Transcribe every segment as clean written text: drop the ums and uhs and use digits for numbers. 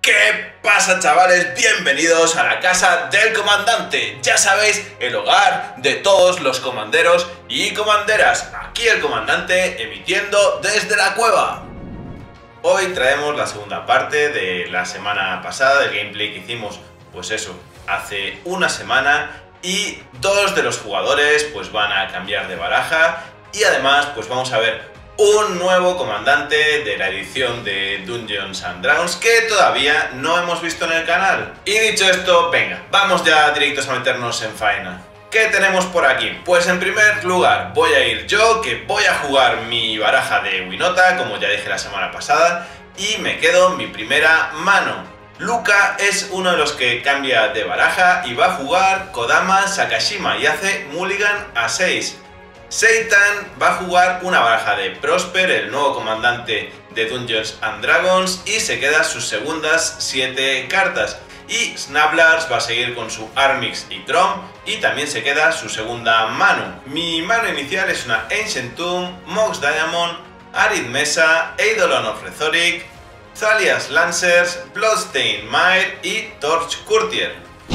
¿Qué pasa, chavales? Bienvenidos a la casa del comandante. Ya sabéis, el hogar de todos los comanderos y comanderas. Aquí el comandante emitiendo desde la cueva. Hoy traemos la segunda parte de la semana pasada, del gameplay que hicimos, pues eso, hace una semana. Y dos de los jugadores pues van a cambiar de baraja. Y además pues vamos a ver un nuevo comandante de la edición de Dungeons and Dragons que todavía no hemos visto en el canal. Y dicho esto, venga, vamos ya directos a meternos en faena. ¿Qué tenemos por aquí? Pues en primer lugar voy a ir yo, que voy a jugar mi baraja de Winota, como ya dije la semana pasada, y me quedo mi primera mano. Luca es uno de los que cambia de baraja y va a jugar Kodama Sakashima y hace mulligan a 6. Seitan va a jugar una baraja de Prosper, el nuevo comandante de Dungeons and Dragons, y se queda sus segundas 7 cartas. Y Snablars va a seguir con su Armix y Chrome y también se queda su segunda mano. Mi mano inicial es una Ancient Tomb, Mox Diamond, Arid Mesa, Eidolon of Rhetoric, Thalia's Lancers, Bloodstained Mire y Torch Courtier.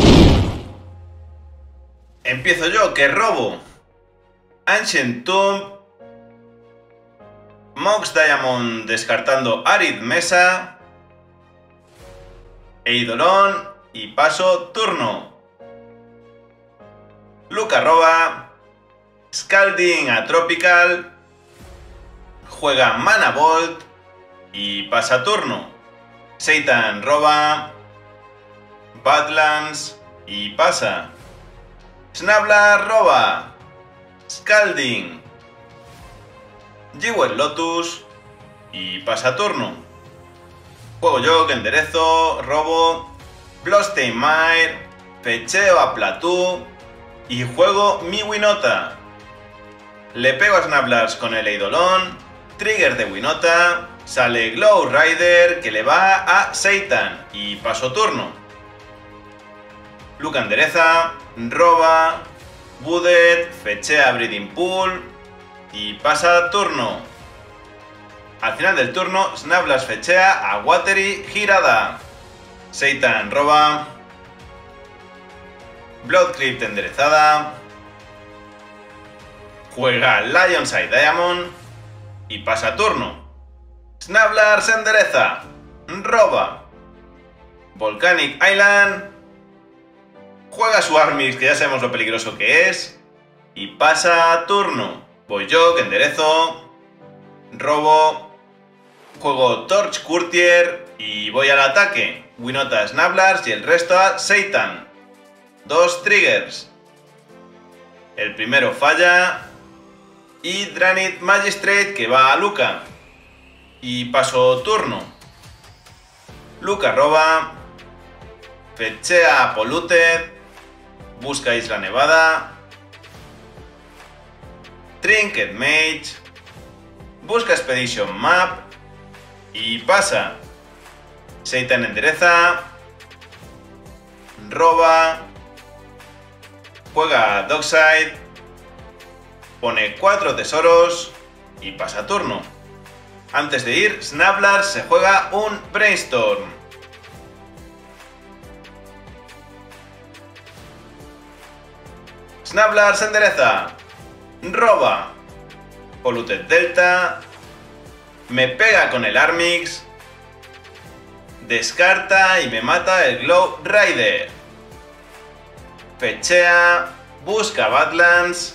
Empiezo yo, que robo. Ancient Tomb, Mox Diamond descartando Arid Mesa, Eidolon y paso turno. Luca roba, Scalding a Tropical, juega Mana Bolt y pasa turno. Seitan roba, Badlands y pasa. Snablar roba, Scalding, Jewel Lotus y pasa turno. Juego yo, que enderezo, robo, Bloodstained Mire, fecheo a Plateau y juego mi Winota. Le pego a Snablars con el Eidolon, trigger de Winota, sale Glow Rider que le va a Seitan y paso turno. Luca endereza, roba, Budet, fechea Breeding Pool y pasa turno. Al final del turno, Snablars fechea a Watery Girada. Seitan roba, Bloodcrypt enderezada, juega Lionside Diamond y pasa turno. Snablars endereza, roba, Volcanic Island, juega su Armix, que ya sabemos lo peligroso que es, y pasa turno. Voy yo, que enderezo, robo, juego Torch Courtier y voy al ataque. Winota Snablars y el resto a Seitan. 2 triggers. El primero falla y Dranith Magistrate que va a Luca. Y paso turno. Luca roba, fechea a Polluted, busca Isla Nevada, Trinket Mage, busca Expedition Map y pasa. Seitan endereza, roba, juega Dockside, pone 4 tesoros y pasa turno. Antes de ir, Snablars se juega un Brainstorm. Snablars endereza, roba, Polluted Delta, me pega con el Armix, descarta y me mata el Glow Rider. Fechea, busca Badlands,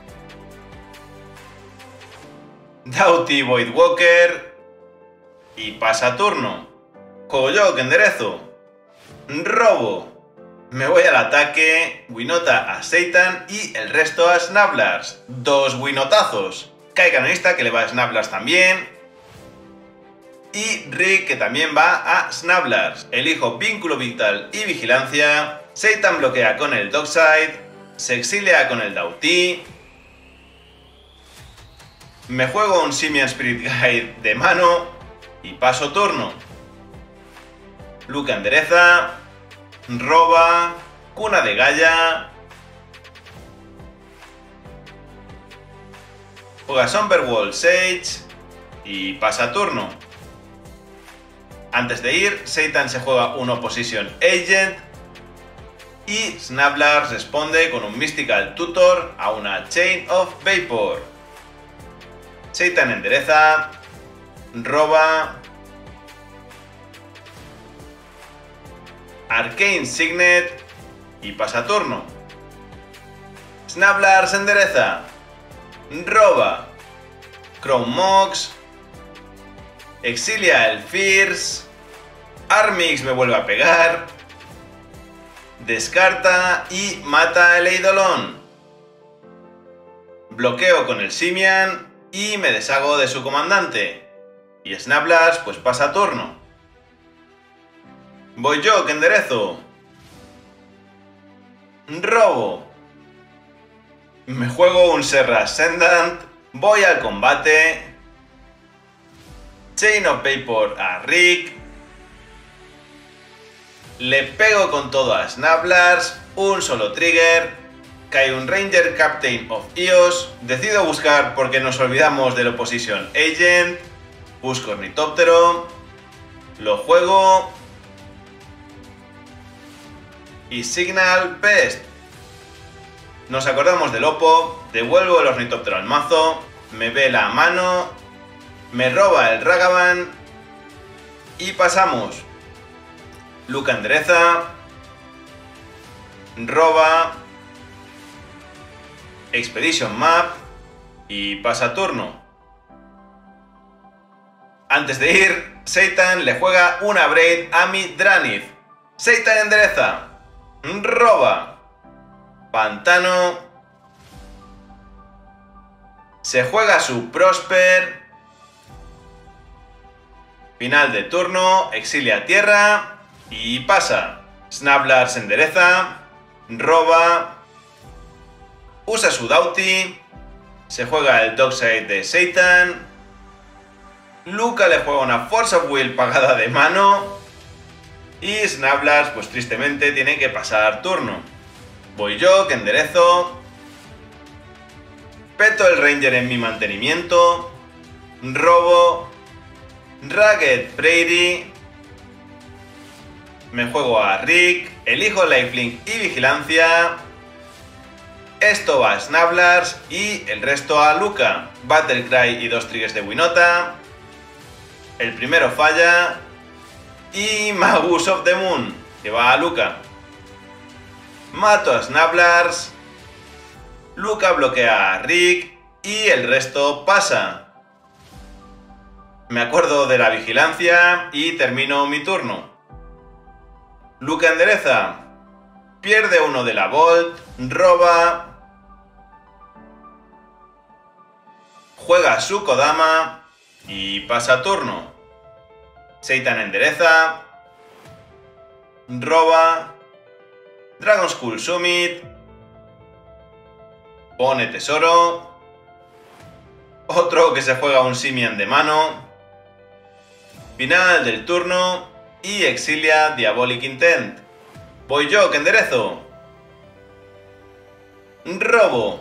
Doughty Voidwalker y pasa turno. Juego yo, que enderezo, robo, me voy al ataque, Winota a Seitan y el resto a Snablars. 2 Winotazos. Cae Canonista, que le va a Snablars también. Y Rick, que también va a Snablars. Elijo Vínculo Vital y Vigilancia. Seitan bloquea con el Dockside. Se exilia con el Doughty. Me juego un Simian Spirit Guide de mano y paso turno. Luca endereza, roba, Cuna de Gaia, juega Somberwall Sage y pasa turno. Antes de ir, Satan se juega un Opposition Agent y Snapblast responde con un Mystical Tutor a una Chain of Vapor. Satan endereza, roba, Arcane Signet y pasa turno. Snapblast endereza, roba, Chrome Mox, exilia el Fierce, Armix me vuelve a pegar, descarta y mata el Eidolon. Bloqueo con el Simian y me deshago de su comandante. Y Snapblast pues pasa turno. Voy yo que enderezo. Robo. Me juego un Serra Ascendant. Voy al combate. Chain of Vapor a Rick. Le pego con todo a Snapblast. Un solo trigger. Cae un Ranger Captain of Eos. Decido buscar porque nos olvidamos del Opposition Agent. Busco Ornitóptero. Lo juego. Y Signal Pest. Nos acordamos del Oppo. Devuelvo el Ornitóptero al mazo. Me vela a mano. Me roba el Ragavan. Y pasamos. Luca endereza. Roba. Expedition Map. Y pasa turno. Antes de ir, Satan le juega una Braid a mi Dranith. Satan endereza. Roba. Pantano. Se juega su Prosper. Final de turno, exilia tierra y pasa. Snapblast endereza. Roba. Usa su Daughty. Se juega el Dockside de Satan. Luca le juega una Force of Will pagada de mano. Y Snapblast, pues tristemente, tiene que pasar turno. Voy yo, que enderezo. Peto el Ranger en mi mantenimiento. Robo. Ragged Prairie. Me juego a Rick. Elijo Lifelink y Vigilancia. Esto va a Snapblast y el resto a Luca. Battlecry y 2 triggers de Winota. El primero falla. Y Magus of the Moon, que va a Luca. Mato a Snapblast. Luca bloquea a Rick y el resto pasa. Me acuerdo de la vigilancia y termino mi turno. Luca endereza. Pierde uno de la Bolt. Roba. Juega su Kodama y pasa turno. Satan endereza. Roba. Dragon School Summit. Pone tesoro. Otro que se juega un Simian de mano. Final del turno. Y exilia Diabolic Intent. Voy yo que enderezo. Robo.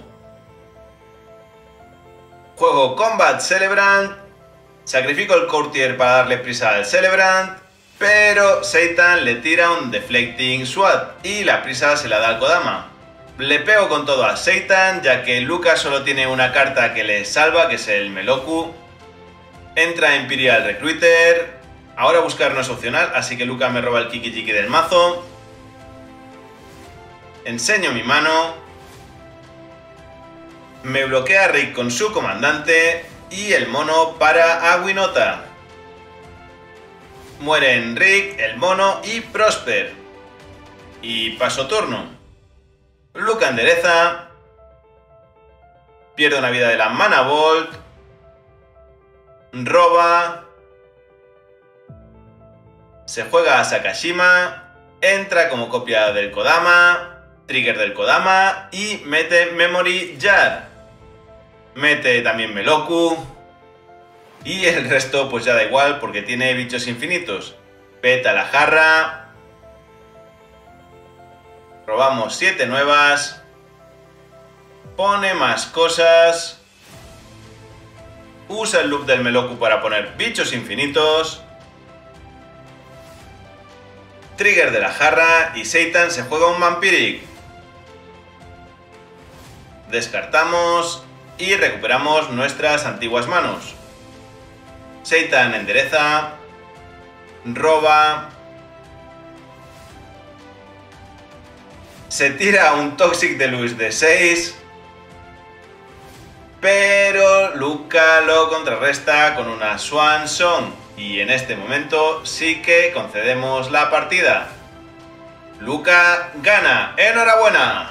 Juego Combat Celebrant. Sacrifico el Courtier para darle prisa al Celebrant. Pero Satan le tira un Deflecting SWAT y la prisa se la da al Kodama. Le pego con todo a Satan, ya que Luca solo tiene una carta que le salva, que es el Meloku. Entra Imperial Recruiter. Ahora buscar no es opcional, así que Luca me roba el Kiki-Jiki del mazo. Enseño mi mano. Me bloquea Rick con su comandante y el mono para a Winota. Mueren Rick, el mono y Prosper. Y paso turno. Luca endereza. Pierde una vida de la Mana Bolt. Roba. Se juega a Sakashima. Entra como copia del Kodama. Trigger del Kodama. Y mete Memory Jar. Mete también Meloku. Y el resto pues ya da igual porque tiene bichos infinitos. Peta la jarra. Robamos 7 nuevas. Pone más cosas. Usa el loop del Meloku para poner bichos infinitos. trigger de la jarra y Seitan se juega un Vampiric. Descartamos y recuperamos nuestras antiguas manos. Seitan endereza, roba, se tira un Toxic Deluxe de 6, pero Luca lo contrarresta con una Swan Song y en este momento sí que concedemos la partida. Luca gana, ¡enhorabuena!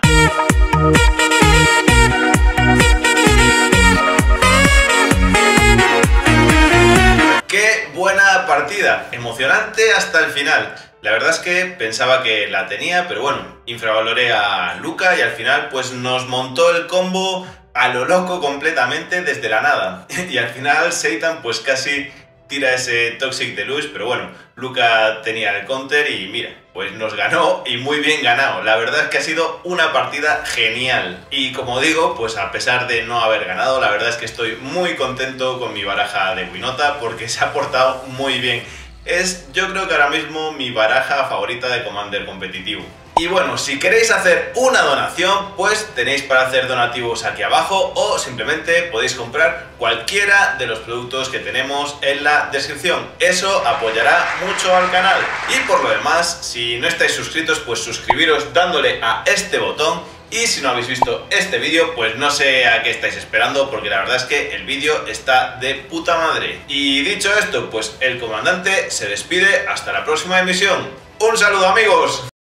¡Qué buena partida! Emocionante hasta el final. La verdad es que pensaba que la tenía, pero bueno, infravaloré a Luca y al final pues nos montó el combo a lo loco completamente desde la nada. Y al final Seitan pues casi tira ese Toxic Deluxe, pero bueno, Luca tenía el counter y mira, pues nos ganó y muy bien ganado. La verdad es que ha sido una partida genial. Y como digo, pues a pesar de no haber ganado, la verdad es que estoy muy contento con mi baraja de Winota porque se ha portado muy bien. Es, yo creo que ahora mismo mi baraja favorita de Commander competitivo. Y bueno, si queréis hacer una donación, pues tenéis para hacer donativos aquí abajo o simplemente podéis comprar cualquiera de los productos que tenemos en la descripción. Eso apoyará mucho al canal. Y por lo demás, si no estáis suscritos, pues suscribiros dándole a este botón. Y si no habéis visto este vídeo, pues no sé a qué estáis esperando, porque la verdad es que el vídeo está de puta madre. Y dicho esto, pues el comandante se despide hasta la próxima emisión. ¡Un saludo, amigos!